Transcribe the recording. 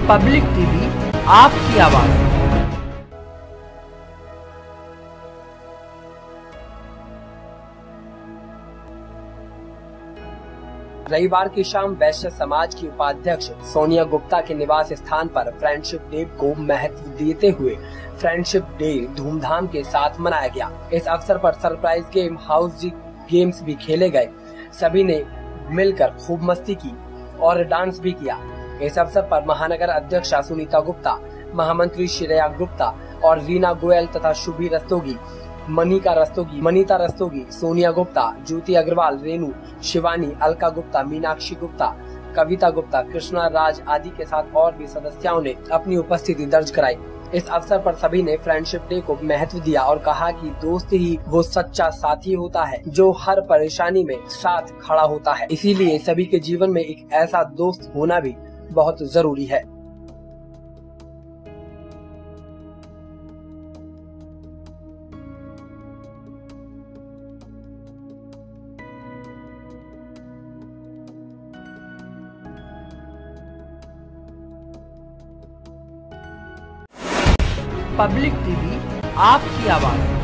Public TV, आपकी आवाज। रविवार की शाम वैश्य समाज की उपाध्यक्ष सोनिया गुप्ता के निवास स्थान पर फ्रेंडशिप डे को महत्व देते हुए फ्रेंडशिप डे धूमधाम के साथ मनाया गया। इस अवसर पर सरप्राइज गेम, हाउस गेम्स भी खेले गए। सभी ने मिलकर खूब मस्ती की और डांस भी किया। इस अवसर पर महानगर अध्यक्षा सुनीता गुप्ता, महामंत्री श्रेया गुप्ता और रीना गोयल तथा शुभी रस्तोगी, मनीता रस्तोगी, सोनिया गुप्ता, ज्योति अग्रवाल, रेणु, शिवानी, अलका गुप्ता, मीनाक्षी गुप्ता, कविता गुप्ता, कृष्णा राज आदि के साथ और भी सदस्यों ने अपनी उपस्थिति दर्ज कराई। इस अवसर पर सभी ने फ्रेंडशिप डे को महत्व दिया और कहा कि दोस्त ही वो सच्चा साथी होता है जो हर परेशानी में साथ खड़ा होता है। इसीलिए सभी के जीवन में एक ऐसा दोस्त होना भी बहुत जरूरी है। पब्लिक टीवी, आपकी आवाज।